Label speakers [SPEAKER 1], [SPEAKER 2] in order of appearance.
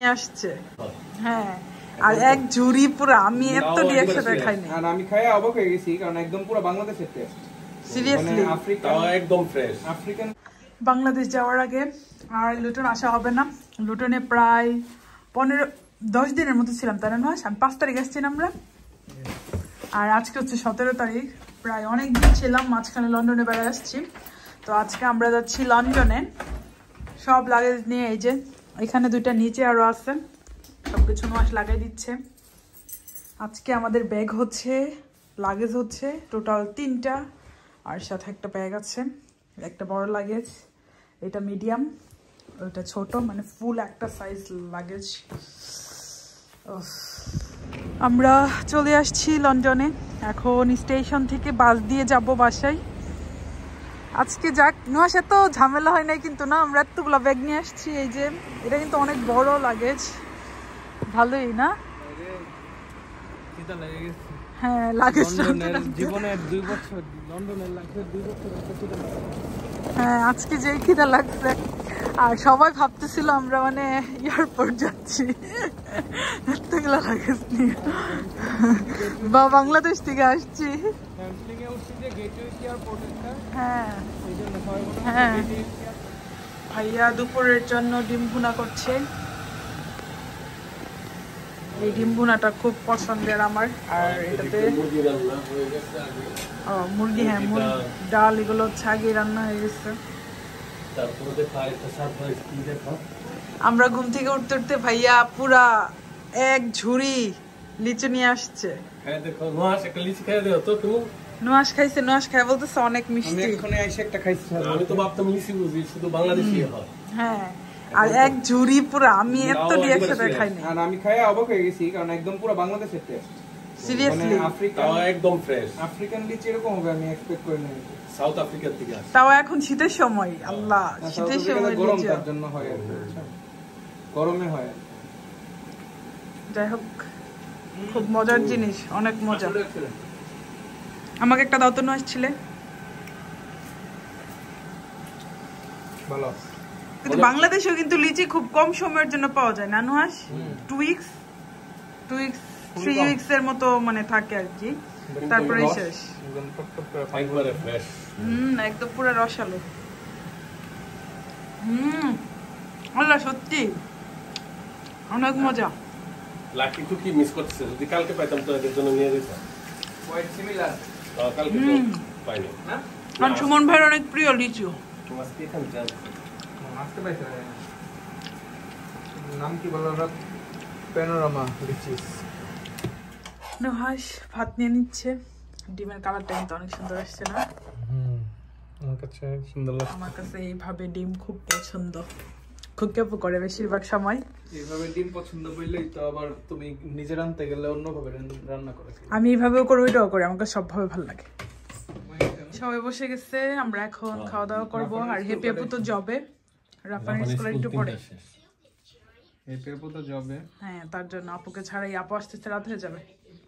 [SPEAKER 1] নিয়ে আসছে। হ্যাঁ, আর এক ঝুড়ি পুরো, আমি এত দিয়ে একসাথে খাইনি।
[SPEAKER 2] আর আমি খাই অবাক হয়ে গেছি, কারণ একদম পুরো বাংলাদেশের টেস্ট।
[SPEAKER 1] সিরিয়াসলি
[SPEAKER 2] একদম ফ্রেশ আফ্রিকান।
[SPEAKER 1] বাংলাদেশ যাওয়ার আগে আর লুটন আসা হবে না। লুটনে প্রায় 10 দিনের মতো ছিলাম, তাই না? 5 তারিখ আসছিলাম আমরা, আর আজকে হচ্ছে 17 তারিখ। প্রায় অনেক দিন ছিলাম, মাঝখানে লন্ডনে বেড়ে আসছি। তো আজকে আমরা যাচ্ছি লন্ডনে, সব লাগেজ নিয়ে। এই যে এখানে 2টা নিচে আরো আছে, সবকিছু মাস লাগাই দিচ্ছে। আজকে আমাদের ব্যাগ হচ্ছে, লাগেজ হচ্ছে টোটাল 3টা, আর সাথে একটা ব্যাগ আছে, একটা বড় লাগেজ, এটা মিডিয়াম, ওটা ছোট, মানে ফুল একটা সাইজ লাগেজ। আমরা চলে আসছি লন্ডনে, এখন স্টেশন থেকে বাস দিয়ে যাব বাসায়। আজকে যাক, নুয়াশা তো ঝামেলা হয় নাই কিন্তু, না আমরা এতগুলো ব্যাগ নিয়ে আসছি। এই যে এটা কিন্তু অনেক বড় লাগেজ, ভালোই না? হ্যাঁ, লাগেজ জীবনের 2 বছর লন্ডনের লাগেজ, 2 বছর। হ্যাঁ, আজকে যে খিদা লাগছে, আর সবাই ভাবতেছিল আমরা মানে এয়ারপোর্ট যাচ্ছি এতগুলো লাগেজ নিয়ে, বা বাংলাদেশ থেকে আসছি। হ্যাঁ হ্যাঁ, ভাইয়া দুপুরের জন্য ডিম ভুনা করছে। এই ডিম ভুনাটা খুব পছন্দের আমার। আর এটাতে মুরগি, হ্যাঁ ডাল, এগুলো হচ্ছে আগে রান্না হয়ে গেছে। আমরা ঘুম থেকে উঠতে উঠতে ভাইয়া পুরা এক ঝুড়ি লিচু নিয়ে আসছে। নুয়াশ খাইছে, নুয়াশ খাই বলতেছে অনেক মিষ্টি।
[SPEAKER 2] আমি তো ভাবতাম লিচু বুঝি শুধু বাংলাদেশি হয়।
[SPEAKER 1] হ্যাঁ, আর এক ঝুড়ি পুরো, আমি এত দিয়ে একসাথে খাইনি।
[SPEAKER 2] আর আমি খাই অবাক হয়ে গেছি, কারণ একদম পুরো বাংলাদেশের টেস্ট।
[SPEAKER 1] সিরিয়াসলি
[SPEAKER 2] একদম ফ্রেশ আফ্রিকান লিচু এরকম হবে আমি এক্সপেক্ট করি না। সাউথ আফ্রিকা থেকে আসে,
[SPEAKER 1] তাও এখন শীতের সময়। আল্লাহ, শীতের সময়
[SPEAKER 2] গরম, তার জন্য হয় আর গরমে হয়।
[SPEAKER 1] যাই হোক, খুব মজার জিনিস, অনেক মজা। আমাকে একটা দাও তো, নুয়াশ ছিলে।
[SPEAKER 2] ভালো,
[SPEAKER 1] কিন্তু বাংলাদেশেও কিন্তু লিচি খুব কম সময়ের জন্য পাওয়া যায় না নুয়াশ? 2 উইকস 3 উইকস এর মতো মানে থাকে আর কি, তারপরে শেষ।
[SPEAKER 2] একবারে ফ্রেশ,
[SPEAKER 1] একদম পুরো রসালো। আল্লাহ, সত্যি অনেক মজা।
[SPEAKER 2] লাকি তো কি মিস করতেছে, যদি কালকে পাইতাম তো এর জন্য নিয়ে যেতাম। কোয়াইট সিমিলার, কালকে তো পাইনি না।
[SPEAKER 1] আর সুমন ভাইয়ের অনেক প্রিয় লিচু।
[SPEAKER 2] আজকে এখানে যান, আজকে পাইছে নাম কি বলো? প্যানোরামা লিচিস।
[SPEAKER 1] নুহাস ভাত নিয়ে নিচ্ছে। ডিমের কালারটা কিন্তু অনেক সুন্দর আসছে না?
[SPEAKER 2] আমার কাছে সুন্দর লাগছে।
[SPEAKER 1] আমার কাছে এইভাবে ডিম খুব পছন্দ, খুব কেপ করে বেশিরভাগ সময়।
[SPEAKER 2] এইভাবে ডিম পছন্দ করলেই তো আবার তুমি নিজে রান্নতে গেলে অন্যভাবে রান্না করে।
[SPEAKER 1] আমি এইভাবেও করি, ওইটাও করি, আমাকে সবভাবে ভালো লাগে। সবাই বসে গেছে, আমরা এখন খাওয়া দাওয়া করবো। আর হেপি আপু তো জবে, রাফানি স্কুলে একটু পড়ে।
[SPEAKER 2] হেপি আপু তো জবে,
[SPEAKER 1] হ্যাঁ, তার জন্য আপুকে ছাড়াই, আপু আসতে রাত হয়ে যাবে।